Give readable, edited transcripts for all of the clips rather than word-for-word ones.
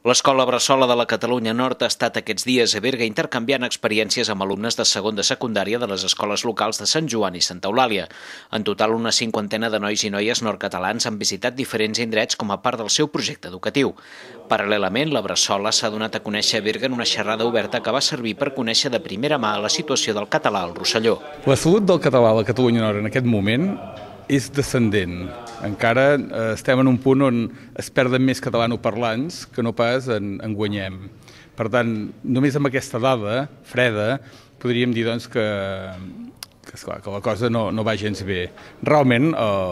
L'Escola Bressola de la Catalunya Nord ha estat aquests dies a Berga intercanviant experiències amb alumnes de segon de secundària de les escoles locals de Sant Joan i Santa Eulàlia. En total, una cinquantena de nois i noies nord-catalans han visitat diferents indrets com a part del seu projecte educatiu. Paral·lelament, la Bressola s'ha donat a conèixer a Berga en una xerrada oberta que va servir per conèixer de primera mà la situació del català al Rosselló. La salut del català a la Catalunya Nord en aquest moment és descendent. Encara estem en un punt on es perden més catalanoparlants que no pas en guanyem. Per tant, només amb aquesta dada freda podríem dir doncs, que la cosa no va gens bé. Realment,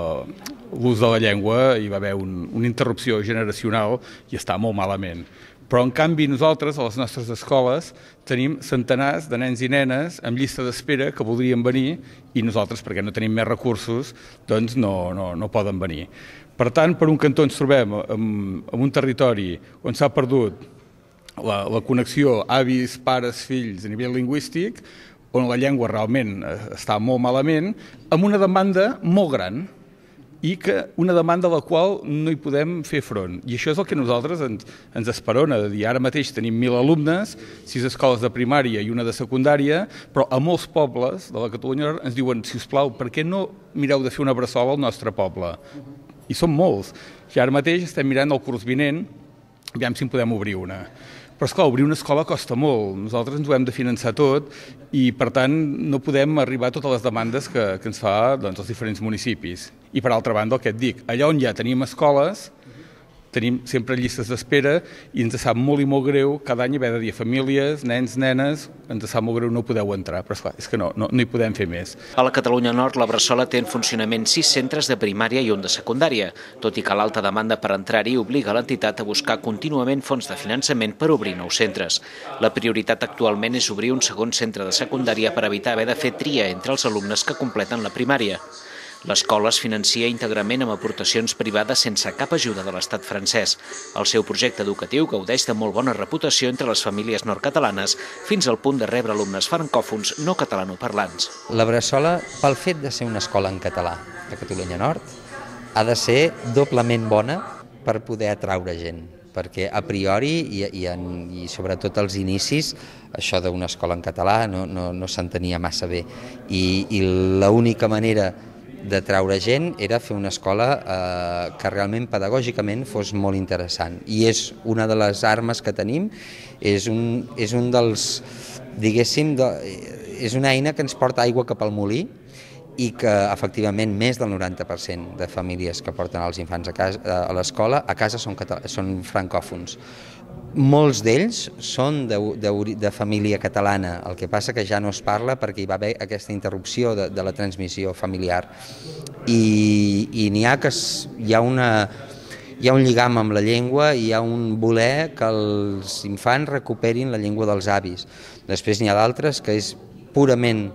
l'ús de la llengua hi va haver una interrupció generacional i està molt malament. Però, en canvi, nosaltres, a les nostres escoles, tenim centenars de nens i nenes amb llista d'espera que voldrien venir i nosaltres, perquè no tenim més recursos, doncs no poden venir. Per tant, per un cantó ens trobem en un territori on s'ha perdut la connexió avis, pares, fills a nivell lingüístic, on la llengua realment està molt malament, amb una demanda molt gran, i que una demanda a la qual no hi podem fer front. I això és el que nosaltres ens esperona, de dir, ara mateix tenim 1.000 alumnes, 6 escoles de primària i una de secundària, però a molts pobles de la Catalunya ens diuen, si us plau, per què no mireu de fer una bressola al nostre poble? I són molts. I ara mateix estem mirant el curs vinent, aviam si en podem obrir una. Però, esclar, obrir una escola costa molt. Nosaltres ens ho hem de finançar tot i, per tant, no podem arribar a totes les demandes que ens fa doncs, els diferents municipis. I, per altra banda, el que et dic, allà on ja tenim escoles, tenim sempre llistes d'espera i ens sap molt i molt greu cada any haver de dir a famílies, nens, nenes, ens sap molt greu no podeu entrar, però esclar, és que no hi podem fer més. A la Catalunya Nord, la Bressola té en funcionament 6 centres de primària i un de secundària, tot i que l'alta demanda per entrar-hi obliga l'entitat a buscar contínuament fons de finançament per obrir nous centres. La prioritat actualment és obrir un segon centre de secundària per evitar haver de fer tria entre els alumnes que completen la primària. L'escola es financia íntegrament amb aportacions privades sense cap ajuda de l'estat francès. El seu projecte educatiu gaudeix de molt bona reputació entre les famílies nord-catalanes, fins al punt de rebre alumnes francòfons no catalanoparlants. La Bressola, pel fet de ser una escola en català de Catalunya Nord, ha de ser doblement bona per poder atraure gent, perquè a priori i sobretot als inicis això d'una escola en català no s'entenia massa bé i l'única manera de traure gent era fer una escola que realment pedagògicament fos molt interessant i és una de les armes que tenim, és un dels, diguéssim, és una eina que ens porta aigua cap al molí i que efectivament més del 90% de famílies que porten els infants a l'escola a casa són francòfons. Molts d'ells són de família catalana, el que passa que ja no es parla perquè hi va haver aquesta interrupció de la transmissió familiar i n'hi ha que hi ha un lligam amb la llengua i hi ha un voler que els infants recuperin la llengua dels avis. Després n'hi ha d'altres que és purament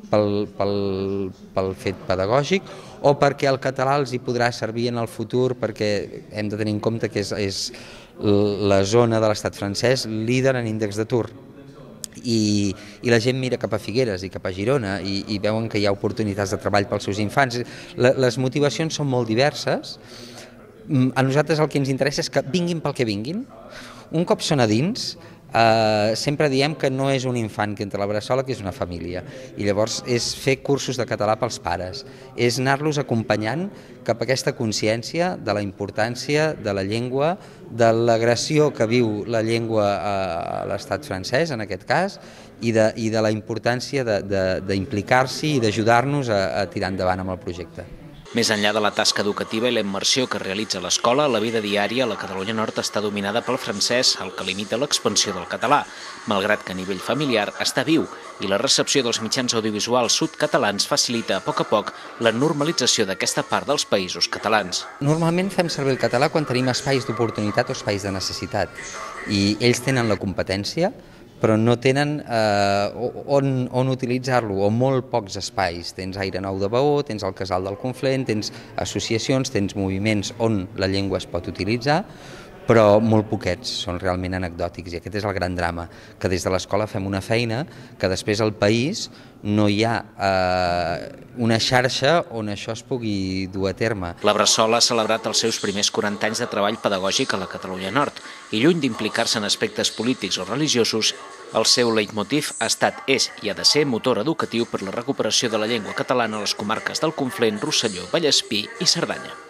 pel fet pedagògic o perquè el català els hi podrà servir en el futur, perquè hem de tenir en compte que és la zona de l'estat francès líder en índex d'atur i la gent mira cap a Figueres i cap a Girona i veuen que hi ha oportunitats de treball pels seus infants. Les motivacions són molt diverses. A nosaltres el que ens interessa és que vinguin pel que vinguin. Un cop són a dins, sempre diem que no és un infant que entra a la Bressola, que és una família, i llavors és fer cursos de català pels pares, és anar-los acompanyant cap a aquesta consciència de la importància de la llengua, de l'agressió que viu la llengua a l'estat francès, en aquest cas, i de la importància d'implicar-s'hi i d'ajudar-nos a tirar endavant amb el projecte. Més enllà de la tasca educativa i la immersió que realitza l'escola, la vida diària a la Catalunya Nord està dominada pel francès, el que limita l'expansió del català, malgrat que a nivell familiar està viu i la recepció dels mitjans audiovisuals sud-catalans facilita a poc la normalització d'aquesta part dels països catalans. Normalment fem servir el català quan tenim espais d'oportunitat o espais de necessitat i ells tenen la competència però no tenen on utilitzar-lo, o molt pocs espais. Tens Aire Nou de Baó, tens el Casal del Conflent, tens associacions, tens moviments on la llengua es pot utilitzar, però molt poquets, són realment anecdòtics, i aquest és el gran drama, que des de l'escola fem una feina que després al país no hi ha una xarxa on això es pugui dur a terme. La Bressol ha celebrat els seus primers 40 anys de treball pedagògic a la Catalunya Nord i lluny d'implicar-se en aspectes polítics o religiosos, el seu leitmotiv ha estat, és i ha de ser motor educatiu per la recuperació de la llengua catalana a les comarques del Conflent, Rosselló, Vallespir i Cerdanya.